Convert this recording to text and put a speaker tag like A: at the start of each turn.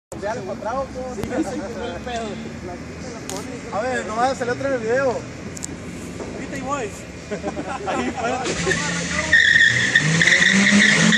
A: ¿Ya le encontramos?
B: Sí, yo sé que no hay pedo.
A: A ver, no vas a salir otro en el video.
B: Ahorita y voy. Ahí,